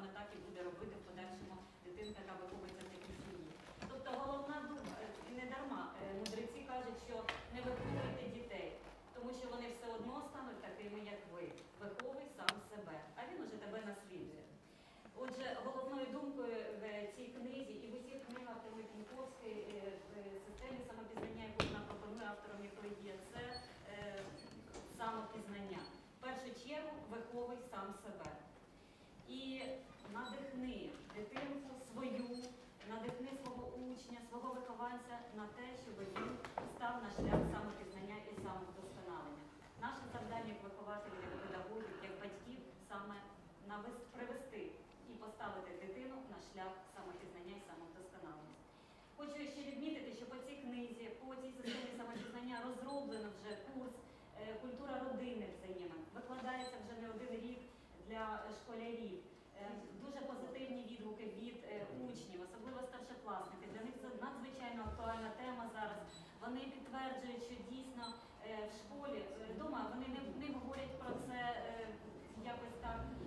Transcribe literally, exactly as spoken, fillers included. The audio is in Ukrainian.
саме так і буде робити в подальшому дитинка, яка виховується в такій сім'ї. Тобто головна думка, не дарма мудреці кажуть, що не виховуйте дітей, тому що вони все одно стануть такими, як ви. Виховуй сам себе, а він уже тебе наслідує. Отже, головною думкою в цій книзі і в усіх книгах Теми Піньковської в системі самопізнання, яку вона пропонує, автором якої є, це е, самопізнання. В першу чергу виховуй сам себе. І надихни дитинку свою, надихни свого учня, свого вихованця на те, щоб він став на шлях самопізнання і самовдосконалення. Наше завдання як вихователів, як педагогів, як батьків саме привести і поставити дитину на шлях самопізнання і самовдосконалення. Хочу ще відмітити, що по цій книзі, по цій системі самопізнання розроблено вже курс «Культура родинних взаємин». Викладається вже не один рік для школярів. Дуже позитивні відгуки від учнів, особливо старшокласників. Для них це надзвичайно актуальна тема зараз. Вони підтверджують, що дійсно в школі, вдома вони не, не говорять про це якось так